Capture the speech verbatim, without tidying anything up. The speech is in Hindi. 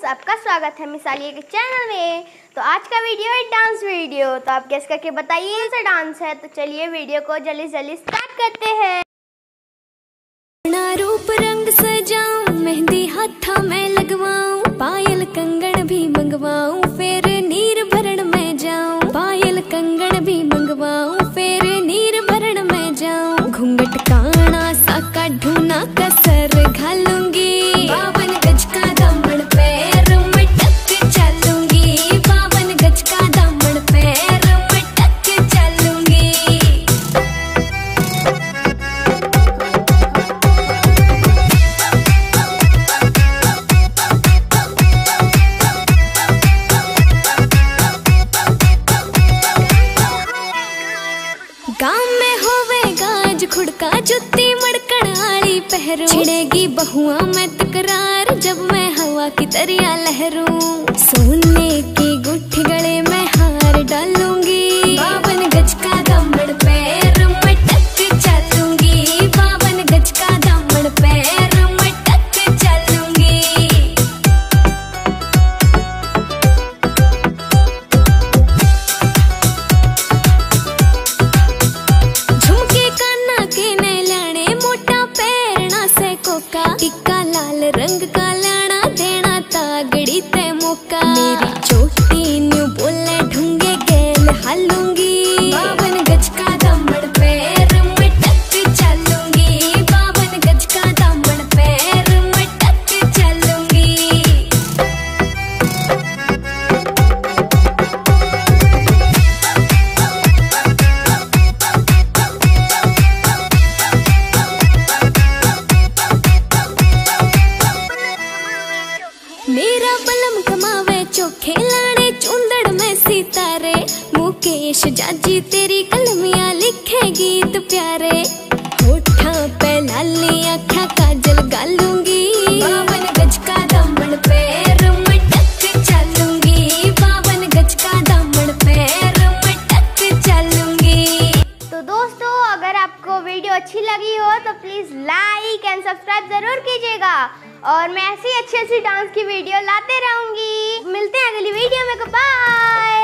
आपका स्वागत है मिसालिया के चैनल में। तो आज का वीडियो है डांस वीडियो। तो आप गेस करके बताइए कौन सा डांस है। तो चलिए वीडियो को जल्दी जल्दी स्टार्ट करते हैं। रूप रंग सजाऊं, मेहंदी हाथा में लगवाऊं, पायल कंगन भी मंगवाऊं, फिर नीर भरण में जाऊं। पायल कंगन भी मंगवाऊं, फिर नीर भरण में जाऊं। घूंघट काना सा काढूं ना कसर घालूंगी, बावन गज का दामन पैर में टक चलूंगी, बावन गज का दामन पैर में टक चलूंगी। गाँव में होवे गाज खुड़का, जुत्ती मड़कन आली पहरू, छिड़ेगी बहुआ में तकरार जब मैं हवा की तरिया लहरूं। सोने की गुट्ठी गले में हार डालूंगी, बावन गज का दामन पैर में टक चलूंगी, बावन गज का दामन पैर में टक चलूंगी। टिक्का लाल रंग का लाना देना तागड़ी ते मौका, मेरी चोटी न्यू बोले ढूंगे गेल हालूंगी, बावन गज का दामन पैर में टक चलूंगी, बावन गज का दामन पैर में टक चलूंगी। मेरा बलम कमावे चोखे लाने चूंदड़ में सितारे, मुकेश जाजी तेरी कलमियां लिखे गीत प्यारे। होठा पे लाली आँखा काजल गालूंगी, बावन गज का दामन पैर में टक चलूंगी, बावन गज का दामन पैर में टक चलूंगी। तो दोस्तों, अगर आपको वीडियो अच्छी लगी हो तो प्लीज लाइक एंड सब्सक्राइब जरूर कीजिएगा और मैं ऐसी अच्छी अच्छी डांस की वीडियो लाते रहूंगी। मिलते हैं अगली वीडियो में। बाय।